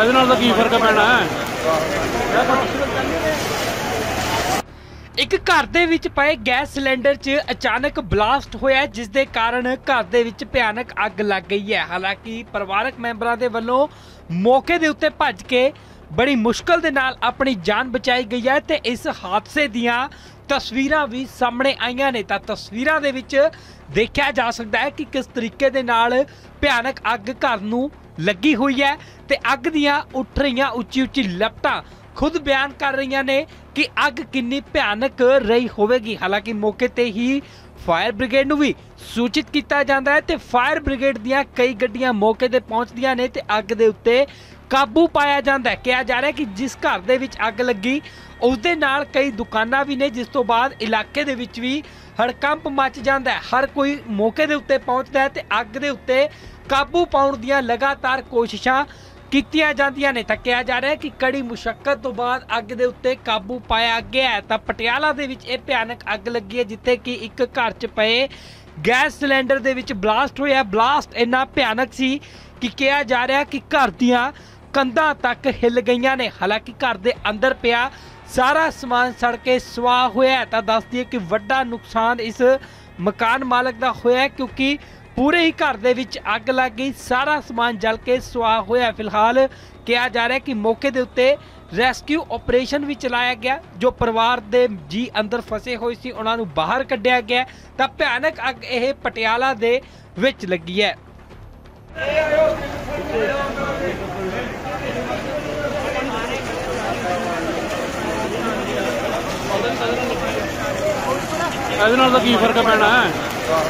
ਇਹਦੇ ਨਾਲ ਤਾਂ ਕੀ ਫਰਕ ਪੈਣਾ ਹੈ। ਇੱਕ ਘਰ ਦੇ ਵਿੱਚ ਪਏ ਗੈਸ ਸਿਲੰਡਰ 'ਚ ਅਚਾਨਕ ਬਲਾਸਟ ਹੋਇਆ, ਜਿਸ ਦੇ ਕਾਰਨ ਘਰ ਦੇ ਵਿੱਚ ਭਿਆਨਕ ਅੱਗ ਲੱਗ ਗਈ ਹੈ। ਹਾਲਾਂਕਿ ਪਰਿਵਾਰਕ ਮੈਂਬਰਾਂ ਦੇ ਵੱਲੋਂ ਮੌਕੇ ਦੇ ਉੱਤੇ ਭੱਜ ਕੇ ਬੜੀ ਮੁਸ਼ਕਲ ਦੇ ਨਾਲ ਆਪਣੀ ਜਾਨ ਬਚਾਈ ਗਈ ਹੈ ਤੇ ਇਸ ਹਾਦਸੇ ਦੀਆਂ ਤਸਵੀਰਾਂ ਵੀ ਸਾਹਮਣੇ ਆਈਆਂ ਨੇ। ਤਾਂ ਤਸਵੀਰਾਂ ਦੇ ਵਿੱਚ ਦੇਖਿਆ ਜਾ ਸਕਦਾ ਹੈ ਕਿ ਕਿਸ ਤਰੀਕੇ ਦੇ ਨਾਲ ਭਿਆਨਕ ਅੱਗ ਘਰ ਨੂੰ ਲੱਗੀ ਹੋਈ ਹੈ ਤੇ ਅੱਗ ਦੀਆਂ ਉੱਠ ਰਹੀਆਂ ਉੱਚੀ ਉੱਚੀ ਲਪਟਾਂ खुद बयान कर रही ने कि अग कितनी भयानक रही होगी। हालांकि मौके ते ही फायर ब्रिगेड नूं भी सूचित किया जाता है तो फायर ब्रिगेड दियां कई गड्डियां मौके ते पहुंचदियां ने ते अग दे उत्ते काबू पाया जाता है। कहा जा रहा है कि जिस घर दे विच अग लगी उसदे नाल कई दुकानां भी ने, जिस तो बाद इलाके दे विच भी हड़कंप मच जाता है। हर कोई मौके दे उत्ते पहुंचदा है ते अग दे उत्ते काबू पाउण दियां लगातार कोशिशां कीतियां जांदियां ने। तां कहा जा रहा है कि कड़ी मुशक्कत तो बाद अग दे उत्ते काबू पाया गया है। तां पटियाला दे विच इह भयानक अग लगी है जिथे कि एक घर च पए गैस सिलेंडर दे विच ब्लास्ट होया। ब्लास्ट इन्ना भयानक सी कि कहा जा रहा है कि घर दियां कंधां तक हिल गईयां ने। हालांकि घर दे अंदर पिया सारा समान सड़ के सुआह होया है। तां दस दईए कि वड्डा नुकसान इस मकान मालक दा होया, क्योंकि पूरे ही घर दे विच अग लग गई, सारा समान जल के सुआह होया। फिलहाल कहा जा रहा है कि मौके दे उत्ते रेस्क्यू ऑपरेशन भी चलाया गया। जो परिवार दे जी अंदर फसे हुए सी उन्हां नूं बाहर कढ़िया गया। तां भयानक अग यह पटियाला दे विच लगी है। ਇਹਦੇ ਨਾਲ ਤਾਂ ਕੀ ਫਰਕ ਪੈਣਾ ਹੈ।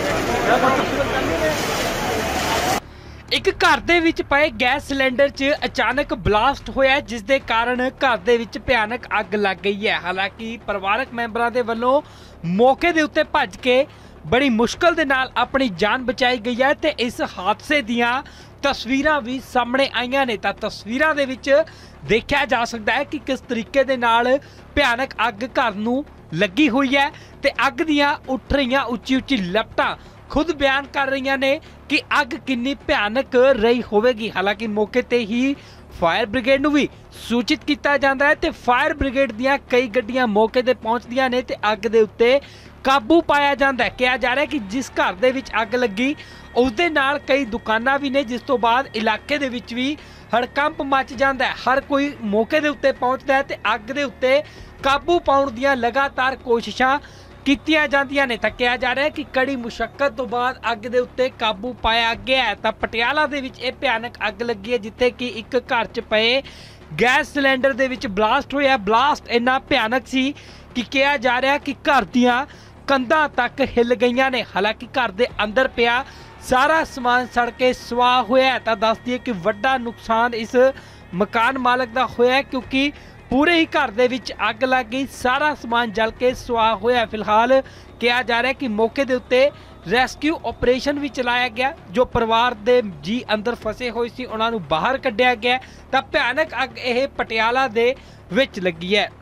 एक घर दे विच पए गैस सिलेंडर 'ਚ अचानक ब्लास्ट होया, जिस दे कारण घर दे विच भयानक अग लग गई है। हालांकि परिवारक मैंबरां दे वल्लों मौके दे उत्ते भज के बड़ी मुश्किल दे नाल अपनी जान बचाई गई है ते इस हादसे दियां तस्वीरां भी सामने आईयां ने। तां तस्वीरां दे विच देखिया जा सकदा है कि किस तरीके दे नाल भयानक अग घर नूं लगी हुई है ते अग दियां उठ रहीआं उच्ची उच्ची लपटां खुद बयान कर रही ने कि अग कितनी भयानक रही होगी। हालांकि मौके ते ही फायर ब्रिगेड नूं भी सूचित किया जाता है तो फायर ब्रिगेड दियां कई गड्डियां मौके ते पहुंचदियां ने ते अग दे उत्ते काबू पाया जाता है। कहा जा रहा है कि जिस घर दे विच अग लगी उसदे नाल कई दुकानां भी ने, जिस तो बाद इलाके दे विच भी हड़कंप मच जाता है। हर कोई मौके दे उत्ते पहुंचदा है ते अग दे उत्ते काबू पाउण दियां लगातार कोशिशां कीतियां जांदियां ने। तां कहा जा रहा है कि कड़ी मुशक्कत तो बाद अग दे उत्ते काबू पाया गया है। तां पटियाला दे विच इह भयानक अग लगी है जिथे कि एक घर च पए गैस सिलेंडर दे विच ब्लास्ट होया। ब्लास्ट इन्ना भयानक सी कि कहा जा रहा है कि घर दियां कंधां तक हिल गईयां ने। हालांकि घर दे अंदर पिया सारा समान सड़ के सुआह होया। तां दस दईए कि वड्डा नुकसान इस मकान मालक दा होया, क्योंकि पूरे ही घर दे विच अग लग गई, सारा समान जल के सुआह होया। फिलहाल कहा जा रहा है कि मौके दे उत्ते रेस्क्यू ऑपरेशन भी चलाया गया। जो परिवार दे जी अंदर फसे हुए सी उन्हां नूं बाहर कढ़िया गया। तां भयानक अग यह पटियाला दे विच लगी है।